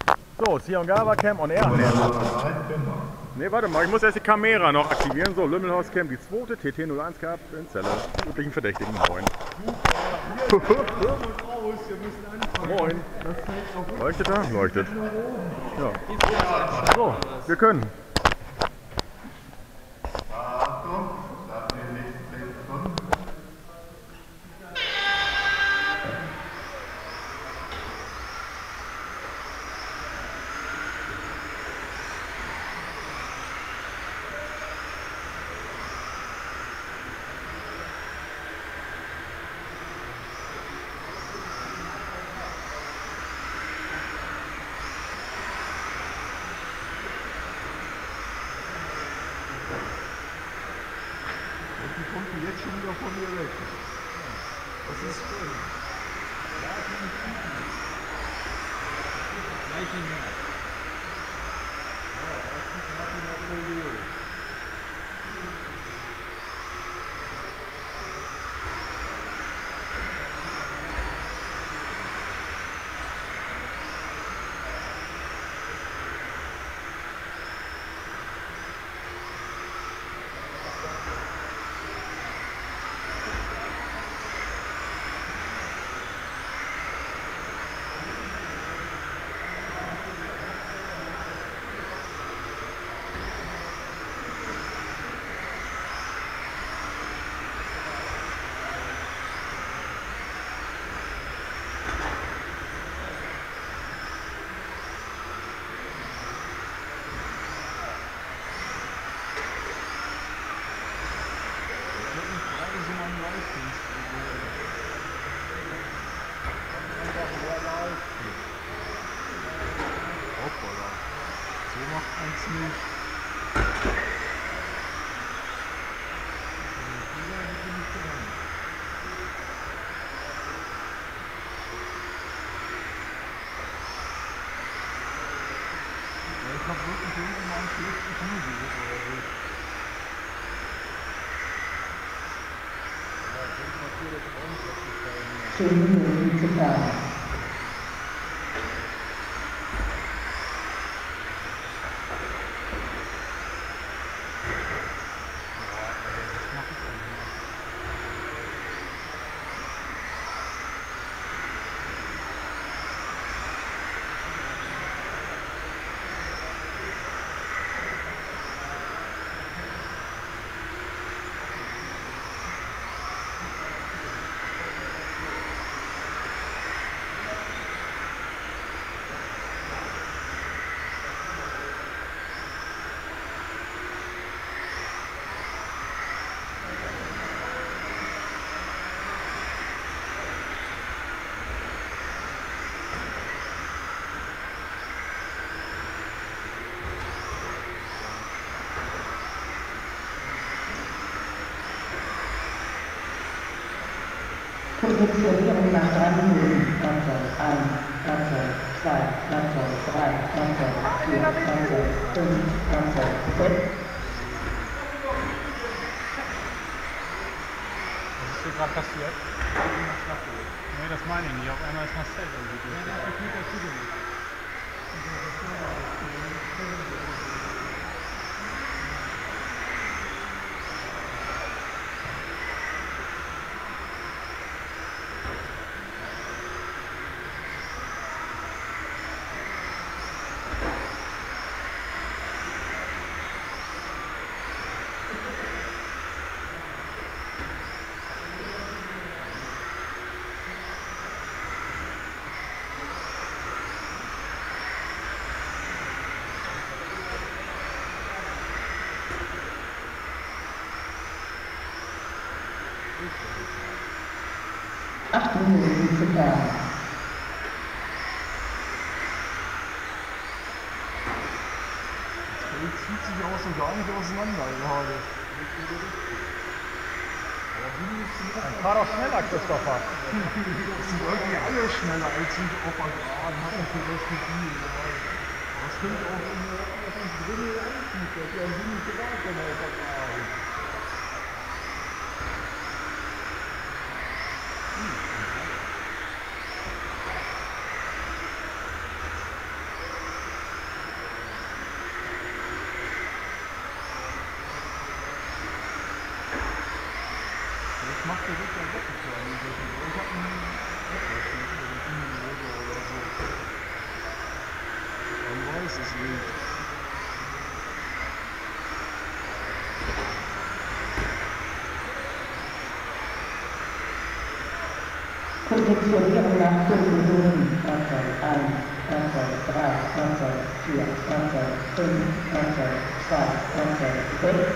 So, Sion Gava Cam on Air. Ne, warte mal, ich muss erst die Kamera noch aktivieren. So, Lümmelhaus Cam, die zweite, TT01 gehabt in Celle. Die üblichen Verdächtigen, moin. Moin. Leuchtet er? Leuchtet. Ja. So, wir können. Die kommt jetzt schon wieder von mir weg. Das ist schön. Ja, das ist nicht gut. Gleich nicht mehr. Ja, das ist natürlich. So macht man's nicht. Ich hab wirklich irgendwann mal einen schlechten Knie oder so. Ja, ich denke natürlich auch nicht, dass ich da mehr. 10 Minuten zu fahren. Positionierung nach 3 Minuten. Fahrzeug 1, Fahrzeug 2, Fahrzeug 3, Fahrzeug 4, Fahrzeug 5, Fahrzeug 6. Was ist hier gerade passiert? Nee, das meine ich nicht. Auf einmal ist Marcel irgendwie durch. Acht Minuten zu fahren. Das Feld zieht sich auch so gar nicht auseinander gerade. Dann fahr doch schneller, Christopher. Das sind irgendwie alle schneller als ich auf der Geraden. Hat nicht so das Gefühl. Aber es könnte auch ein Drinnel anzieht. Das ist ja ein Drinnel Grad auf der Geraden. versucht, dann wegzufahren. Ich habe einen oder so. Man weiß es nicht. Positionieren nach Kurven, Fahrzeug 1, Fahrzeug 3, Fahrzeug 4, Fahrzeug 5, Fahrzeug 2, Fahrzeug 6.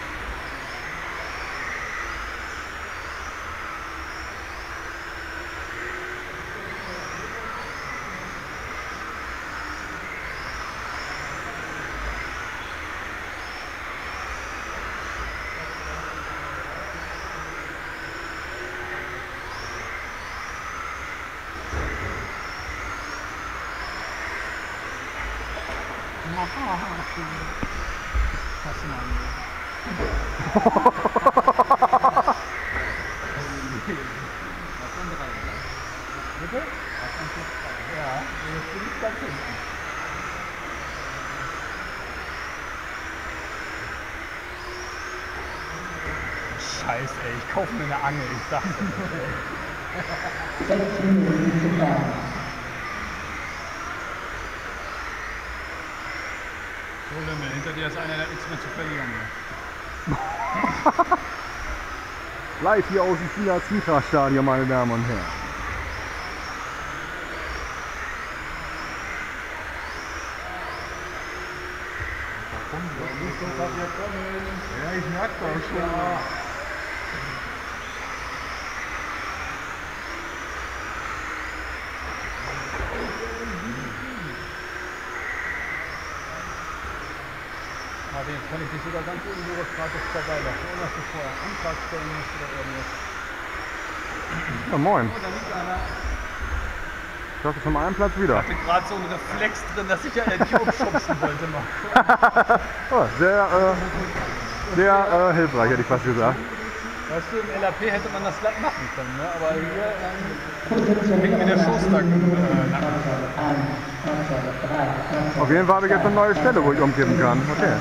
Scheiße, ey, ich kaufe mir eine Angel, ich sag's dir. 6 Minuten zu fahren. So, Lümmel, hinter dir ist einer, der hat nichts mehr zu verlieren. Live hier aus dem China-Zitra-Stadion, meine Damen und Herren. Ja, ich merke das schon. Aber jetzt kann ich dich sogar ganz irgendwo was gratis vorbei lassen, ohne dass du vorher Antrag stellen musst oder irgendwas. Ja, moin. Oh, da liegt einer. Ich dachte vom einen Platz wieder. Ich hatte gerade so einen Reflex drin, dass ich ja endlich umschubsen wollte. Oh, sehr hilfreich, hätte ich fast gesagt. Weißt du, im LAP hätte man das glatt machen können, ne? Aber hier hängt mir der Schoßtag Auf jeden Fall habe ich jetzt eine neue Stelle, wo ich umkippen kann. Okay.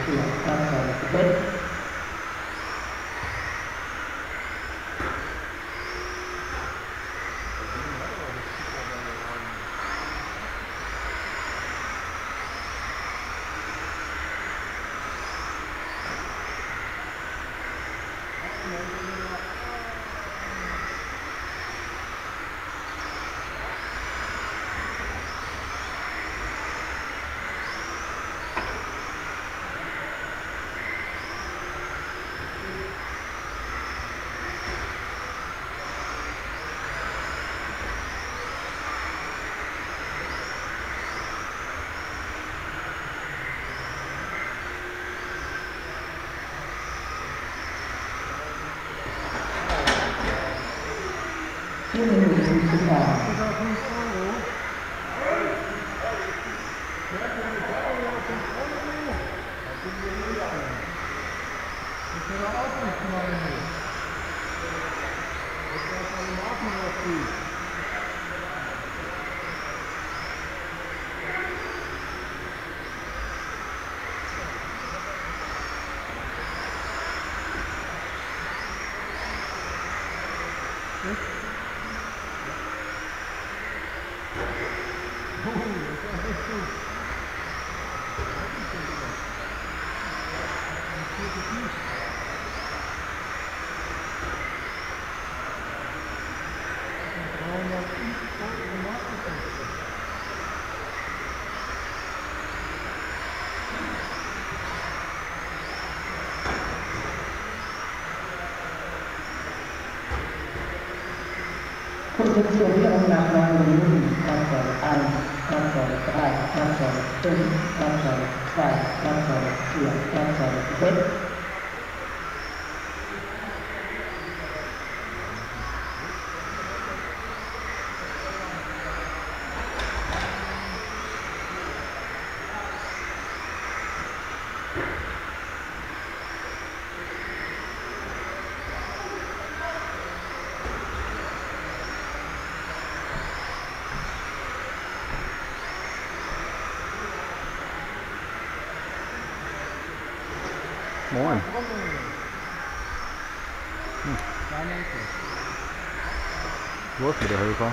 Positionierung nach 9 Minuten. Fahrzeug 1, Fahrzeug 3, Fahrzeug 5, Fahrzeug 2, Fahrzeug 4, Fahrzeug 6. Moin. Wo ist der Helfer?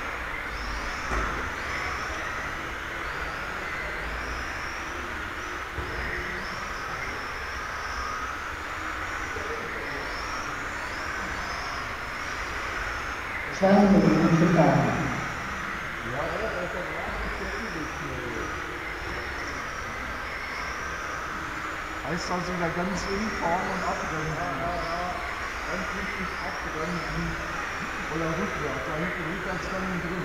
Zwei Minuten zu fahren. Heißt also wieder ganz eng fahren und abbremsen. Ganz wichtig abbremsen. Oder rückwärts. Da hinten rückwärts dann drin.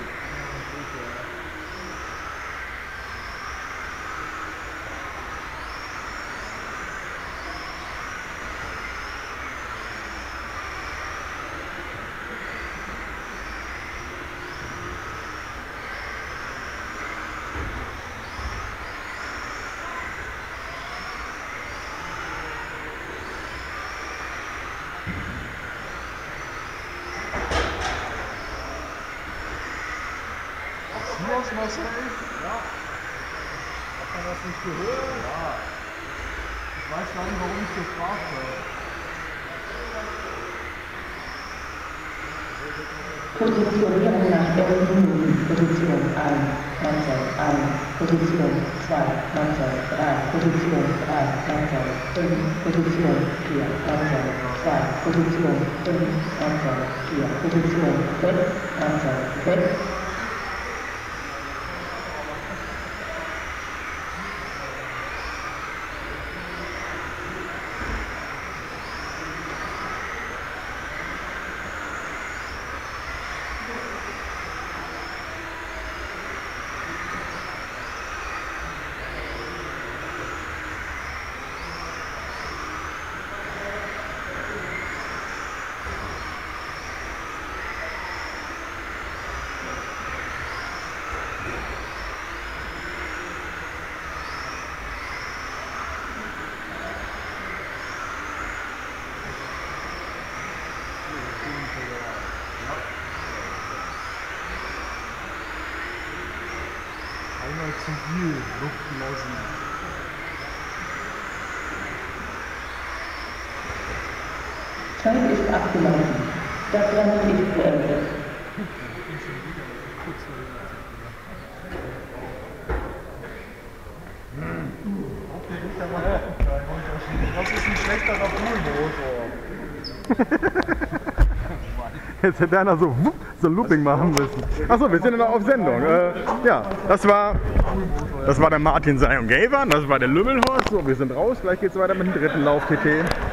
Was, Marcel? Ja. Hat man das nicht gehört? Ja. Ich weiß gar nicht, warum ich gefragt habe. Positionierung nach 11 Minuten. Position 1, Fahrzeug 1. Position 2, Fahrzeug 3. Position 3, Fahrzeug 5. Position 4, Fahrzeug 2. Position 5, Fahrzeug 4. Position 6, Fahrzeug 6. Einmal zu viel Luft lassen. Zeit ist abgelaufen. Das Rennen ist beendet. Das ist ein schlechterer Poolmotor. Jetzt hätte einer so Looping machen müssen. Achso, wir sind ja noch auf Sendung. Ja, das war der Martin Sei und Gavern, das war der Lümmelhorst. So, wir sind raus, gleich geht es weiter mit dem dritten Lauf TT.